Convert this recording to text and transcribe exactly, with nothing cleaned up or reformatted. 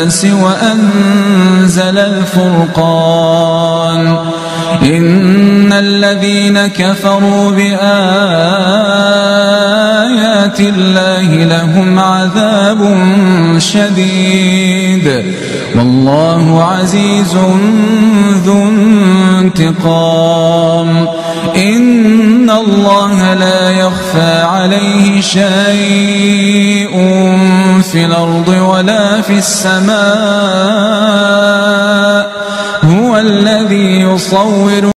الناس وأنزل الفرقان إن الذين كفروا بآيات الله لهم عذاب شديد والله عزيز ذو انتقام إن الله لا يخفى عليه شيء في الأرض ولا في السماء هو الذي يصور